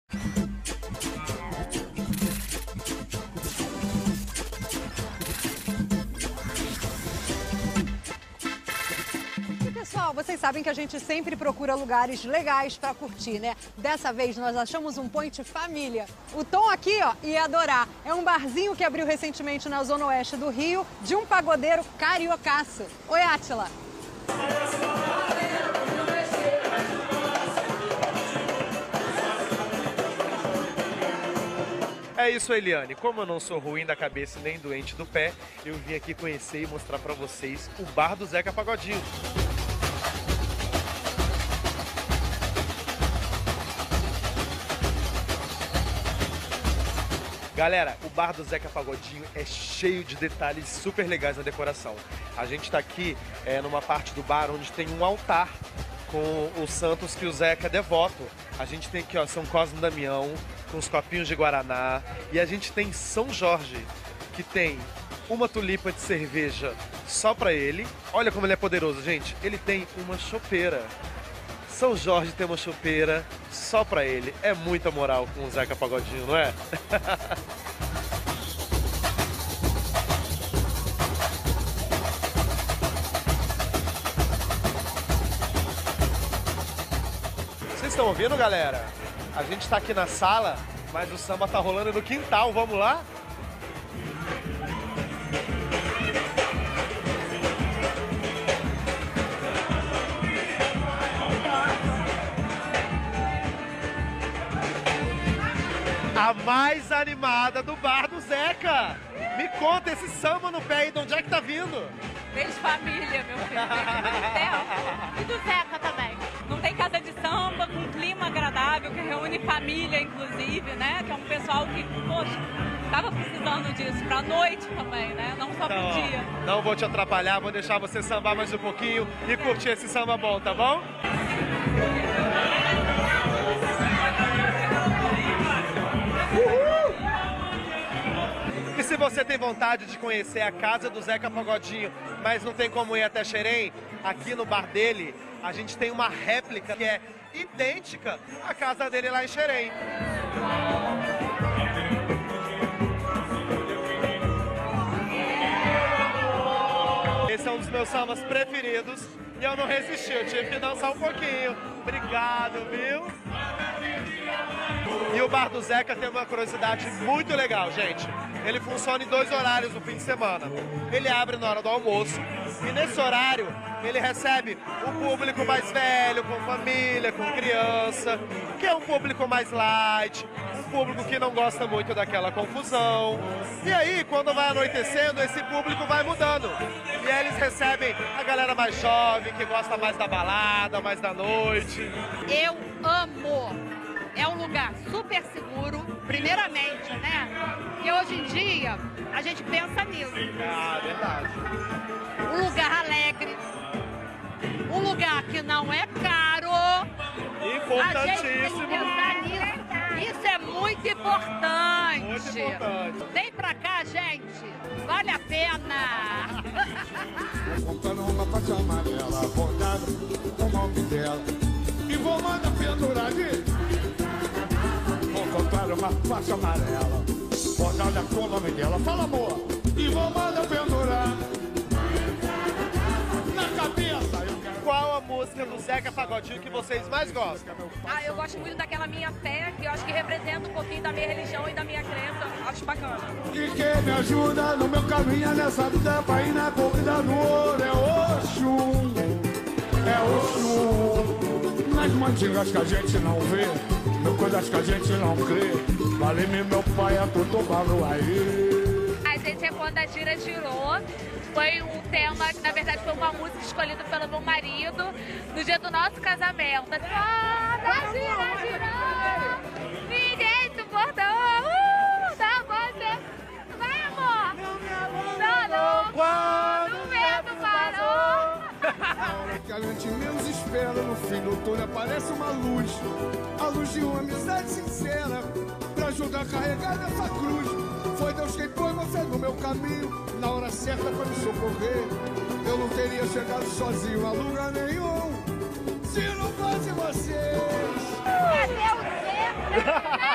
Pessoal, vocês sabem que a gente sempre procura lugares legais para curtir, né? Dessa vez nós achamos um point família. O Tom aqui, ó, ia adorar. É um barzinho que abriu recentemente na zona oeste do Rio, de um pagodeiro cariocaço. Oi, Átila. É isso, Eliane. Como eu não sou ruim da cabeça nem doente do pé, eu vim aqui conhecer e mostrar pra vocês o bar do Zeca Pagodinho. Galera, o bar do Zeca Pagodinho é cheio de detalhes super legais na decoração. A gente tá aqui numa parte do bar onde tem um altar com os santos que o Zeca é devoto. A gente tem aqui, ó, São Cosme e Damião, com os copinhos de Guaraná. E a gente tem São Jorge, que tem uma tulipa de cerveja só pra ele. Olha como ele é poderoso, gente. Ele tem uma chopeira. São Jorge tem uma chopeira só pra ele. É muita moral com o Zeca Pagodinho, não é? Vocês estão ouvindo, galera? A gente tá aqui na sala, mas o samba tá rolando no quintal. Vamos lá? A mais animada do bar do Zeca. Me conta, esse samba no pé aí, de onde é que tá vindo? Desde família, meu filho, desde muito tempo. E do Zeca também. Não tem casa de samba, com um clima agradável, que reúne família, inclusive, né? Que é um pessoal que, poxa, tava precisando disso, pra noite também, né? Não só pro dia. Não vou te atrapalhar, vou deixar você sambar mais um pouquinho e curtir esse samba bom, tá bom? E se você tem vontade de conhecer a casa do Zeca Pagodinho, mas não tem como ir até Xerém, aqui no bar dele, a gente tem uma réplica que é idêntica à casa dele lá em Xerém. Esse é um dos meus sambas preferidos e eu não resisti, eu tive que dançar um pouquinho. Obrigado, viu? E o bar do Zeca tem uma curiosidade muito legal, gente. Ele funciona em 2 horários no fim de semana. Ele abre na hora do almoço e nesse horário ele recebe o público mais velho, com família, com criança, que é um público mais light, um público que não gosta muito daquela confusão. E aí, quando vai anoitecendo, esse público vai mudando. E aí eles recebem a galera mais jovem, que gosta mais da balada, mais da noite. Eu amo! É um lugar super seguro, primeiramente, né? E hoje em dia a gente pensa nisso. Ah, verdade. Um lugar alegre, um lugar que não é caro. Importantíssimo. A gente tem que pensar nisso. Isso é muito importante. Muito importante. Vem pra cá, gente. Vale a pena. Vou comprando uma faixa amarela, bordada com o nome dela. E vou mandar pendurar de... Vou comprar uma faixa amarela, bordada com o nome dela. Fala, amor. E vou mandar pendurar na cabeça. Qual a música do Zeca Pagodinho que vocês mais gostam? Ah, eu gosto muito daquela Minha Fé, que eu acho que representa um pouquinho da minha religião e da minha crença. Acho bacana. E quem me ajuda no meu caminho nessa vida pra ir na corrida no ouro é Oxum. É Oxum. Nas mantigas que a gente não vê, no coisas que a gente não crê. Vale-me meu pai, é tudo barro aí. A gente é quando a gira girou. Foi um tema, que na verdade foi uma música escolhida pelo meu marido no dia do nosso casamento. Quando a gira girou, ninguém suportou. Não, você... Vai, amor! Não, quando o vento parou. Que a gente menos espera, no fim do túnel aparece uma luz. A luz de uma amizade sincera, pra ajudar a carregar essa cruz. Foi Deus quem pôs você no meu caminho, na hora certa pra me socorrer. Eu não teria chegado sozinho a lugar nenhum, se não fosse vocês. Cadê o Zeca?